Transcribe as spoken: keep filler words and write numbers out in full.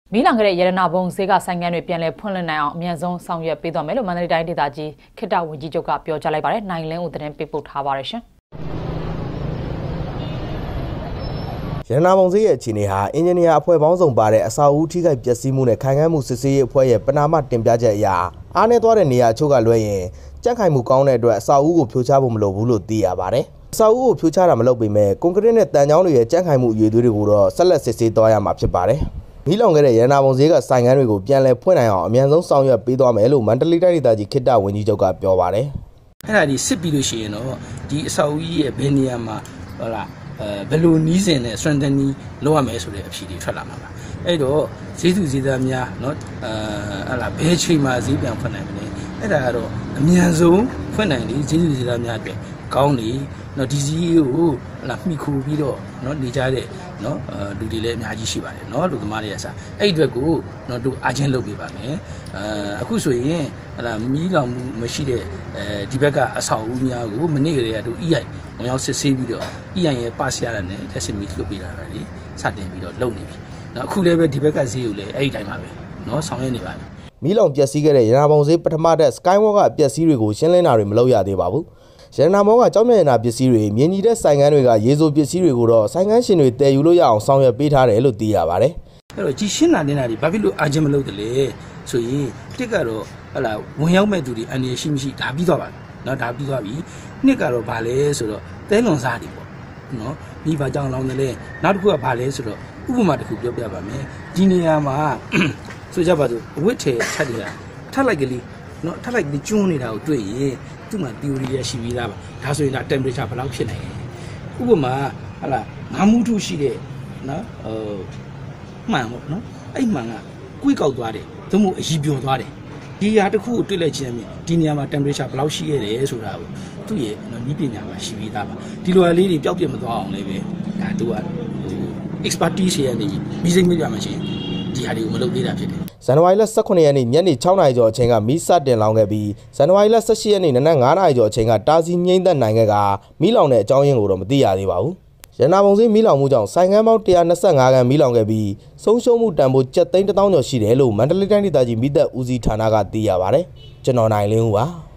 မီးလောင်ခဲ့တဲ့ရတနာဘုံဈေးကဆိုင်ငံတွေပြန်လည်ဖွင့်လှစ်နိုင်အောင်အမြန်ဆုံးဆောင်ရွက်ပေးသွားမယ်လို့မန္တလေးတိုင်းဒေသကြီးခေတ္တဝန်ကြီးချုပ်ကပြောကြားလိုက်ပါတယ်။နိုင်လင်းဦးသတင်းပေးပို့ထားပါတယ်ရှင်။ရတနာဘုံဈေးရဲ့အခြေအနေဟာအင်ဂျင်နီယာအဖွဲ့ပေါင်းစုံပါတဲ့အဆောက်အဦထိခိုက်ပျက်စီးမှုနဲ့ခိုင်ခံ့မှုစစ်ဆေးရေးအဖွဲ့ရဲ့ပဏာမတင်ပြချက်အရအားနည်းသွားတဲ့နေရာအချို့ကလွှဲရင်ကြက်ခိုင်မှုကောင်းတဲ့အတွက်အဆောက်အဦကိုဖြိုချဖို့မလိုဘူးလို့သိရပါတယ်။အဆောက်အဦကိုဖြိုချတာမလုပ်ပေမဲ့ကွန်ကရစ်နဲ့တန်ချောင်းတွေရဲ့ကြက်ခိုင်မှုအရွေသွေးတွေကိုတော့ဆက်လက်စစ်ဆေးသွားရမှာဖြစ်ပါတယ်။မီးလောင်ခဲ့တဲ့ရတနာဘုံဈေးကဆိုင်ငံတွေကိုပြန်လည်ဖွင့်နိုင်အောင်အမြန်ဆုံးဆောင်ရွက်ပေးသွားမယ်လို့မန္တလေးတိုင်းဒေသကြီးခေတ္တဝန်ကြီးချုပ်ကပြောပါတယ်။အဲ့ဒါဒီစစ်ပြီးလို့ရှိရင်တော့ဒီအဆောက်အဦရဲ့ဘယ်နေရာမှာဟုတ်လားအဲဘယ်လိုနီးစင်နဲ့ strengthening လုပ်ရမယ်ဆိုတဲ့အဖြေတွေထွက်လာမှာပါ။အဲ့တော့ဈေးသူဈေးသားများเนาะအဲအဲ့လားဘယ်ချိန်မှာဈေးပြန်ဖွင့်နိုင်မလဲ။အဲ့ဒါကတော့အမြန်ဆုံးဖွင့်နိုင်လေဈေးသူဈေးသားများအတွက်ကောင်းလေနော်ဒီဈေးကိုဟလာမှီခိုပြီးတော့နော်နေကြတဲ့နော်အဲလူတွေလည်းအများကြီးရှိပါတယ်နော်လူသမားတွေကစားအဲ့အတွက်ကိုနော်တို့အားချင်းလုပ်ပေးပါမယ်အဲအခုဆိုရင်ဟလာမီးလောင်မှုမရှိတဲ့အဲဒီဘက်ကအဆောက်အဦများကိုမနေ့ကလေးကတို့ E I ဝင်ရောက်စစ်ဆေးပြီးတော့ E I ရဲ့ပါစရတဲ့နဲ့လက်စမီလုပ်ပေးတာလေစတင်ပြီးတော့လုပ်နေပြီနော်အခုလည်းပဲဒီဘက်ကဈေးကိုလည်းအဲ့ဒီတိုင်းပါပဲနော်ဆောင်ရွက်နေပါပြီမီးလောင်ပျက်စီးခဲ့တဲ့ရတနာဘုံဈေးပထမတက် Skywalk ကပျက်စီးတွေကိုရှင်းလင်းတာတွေမလုပ်ရသေးပါဘူးရတနာမောကကြောက်မြရနာပစ္စည်းတွေမြင်းကြီးတဲ့ဆိုင်ငန်းတွေကရေဆိုပစ္စည်းတွေကိုတော့ဆိုင်ငန်းရှင်တွေတည်ယူလို့ရအောင်ဆောင်ရွက်ပေးထားတယ်လို့သိရပါတယ်။အဲ့တော့ကြီးရှင်းတာနေတာတွေဘာဖြစ်လို့အာဂျင်မလုပ်တယ်လဲဆိုရင်တစ်ကတော့ဟလာဝင်ရောက်မဲ့သူတွေအန်ရရှိမရှိဒါပြီးသွားပါเนาะဒါပြီးသွားပြီ။နှစ်ကတော့ဗာလဲဆိုတော့တဲလွန်စားတွေပေါ့เนาะဒီဘာကြောင့်လောင်းတယ်လဲနောက်တစ်ခုကဗာလဲဆိုတော့ဥပမာတစ်ခုပြောပြပါမယ်။ဒီနေရာမှာဆိုကြပါစို့အဝတ်ထဲထပ်နေတာထပ်လိုက်ကလေးเนาะထပ်လိုက်ကလေးကျွန်းနေတာကိုတွေ့ရင်သူ့မှာ theory ရရှိပြီးသားပါဒါဆိုရင်ဒါ temperature ဘယ်လောက်ဖြစ်နိုင်လဲဥပမာဟာလာငါးမှုထုရှိတဲ့နော်ဟိုမှန်ပေါ့နော်အဲ့မှန်ကကွေးကောက်သွားတယ်သို့မဟုတ်အကြီးပြောသွားတယ်ဒီဟာတစ်ခုကိုတွေ့လိုက်ခြင်းအပြင်ဒီနေရာမှာ temperature ဘယ်လောက်ရှိရလဲဆိုတာကိုသူ့ရဲ့နော်ဤပညာမှာရှိပြီးသားပါဒီလိုအလေးတွေပျောက်ပြတ်မသွားအောင်လည်းပဲဒါသူကဟို expertise ရဲ့နေပြီးစိတ်မပြမှာရှိရင်ဒီဟာတွေကိုမလုပ်သေးတာဖြစ်တယ်ဇန်နဝါရီလ十九ရက်နေ့ညနေ၆နာရီကျော်အချိန်ကမီးစတင်လောင်ခဲ့ပြီးဇန်နဝါရီလ十၈ရက်နေ့နနက်၅နာရီကျော်အချိန်ကတာစီငိမ့်သက်နိုင်ခဲ့ကမီးလောင်တဲ့အကြောင်းရင်းကိုတော့မသိရသေးပါဘူးရတနာဘုံဈေးမီးလောင်မှုကြောင့်ဆိုင်ငန်းပေါင်း၁၂၅ခန်းမီးလောင်ခဲ့ပြီးဆုံးရှုံးမှုတန်ဖိုးကျပ်သိန်းတစ်သောင်းကျော်ရှိတယ်လို့မန္တလေးတိုင်းဒေသကြီးမီးသတ်ဦးစီးဌာနကသိရပါတယ်ကျွန်တော်နိုင်လင်းဦးပါ